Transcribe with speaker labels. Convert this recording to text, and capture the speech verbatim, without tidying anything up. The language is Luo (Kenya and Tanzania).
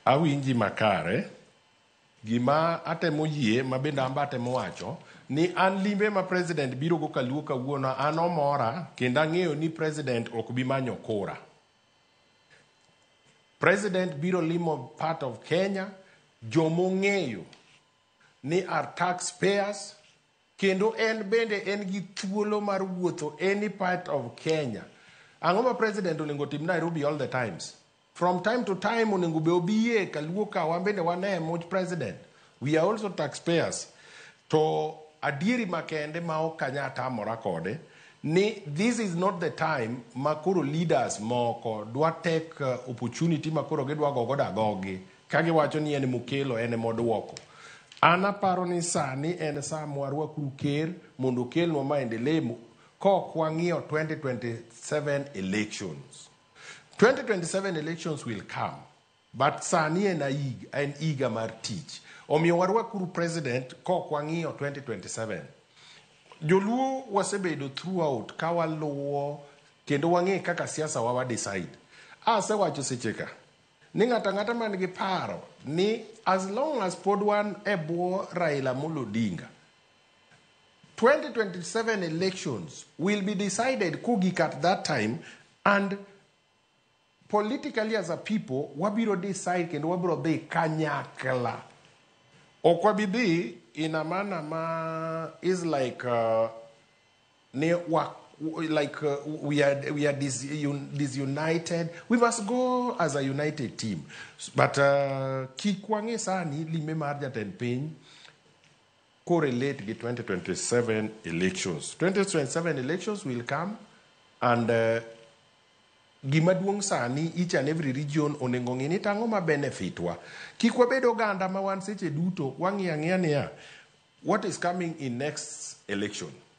Speaker 1: awinji makare gima atemo yie mabenda amba atemo wacho ni an limbe ma president biro go kaluo kawuono an omora kendo ang'eyo ni president ok bi manyo kura. President biro limo part of Kenya, jomong'eyo ni are taxpayers, kendo en bende en gi thuolo mar wuotho any part of Kenya. Ang'o ma president onego tim Nairobi all the times? From time to time onego be obiye kaluo ka wan bende wane much president. We are also taxpayers. To adieri makende ma okanya tamora kode ni this is not the time makoro leaders moko dwa take uh, opportunity makoro gidwa gogo dagogi kagi wacho ni en mukelo en modwoko. Ana paro ni sani en sa mwarwa kuker mondo kelno maendeleo ko kwang'io twenty twenty-seven elections. twenty twenty-seven elections will come, but sani en aiga, en iga mar tich. Omiyo warwa kuru president ko kwang'io twenty twenty-seven. Joluo wasebedo throughout ka waluo kendo wang'e kaka siasa wawa decide. Ase wacho secheka ni ng'ata ng'ata man gi paro ni as long as pod wan e bwo Raila Amolo Odinga, twenty twenty-seven elections will be decided kugik at that time, and politically as a people wabiro decide kendo wabiro dhi kanyakla. Ok wabidhi in a manner ma is like uh, ne wa, like uh, we are we are dis, un, disunited. We must go as a united team. But kikwange sani lime mar jatend piny correlate with twenty twenty-seven elections. twenty twenty-seven elections will come, and uh, gimaduong sani each and every region onengo ng'ini tango ma benefit wa. Kikwa bedo ganda ma wan seche duto wangi ang'ia niya what is coming in next election.